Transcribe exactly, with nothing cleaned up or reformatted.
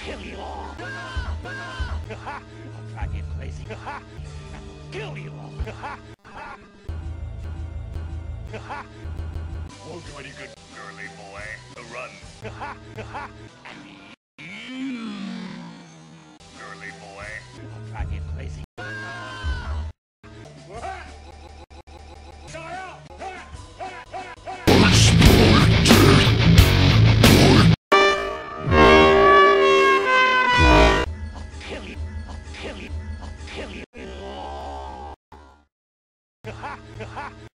kill you all. I'll drive you crazy. I'll kill you all. Won't do any good, girly boy. Run. Girly boy. I'll drive you crazy. Kill you! I'll kill you! I'll kill you!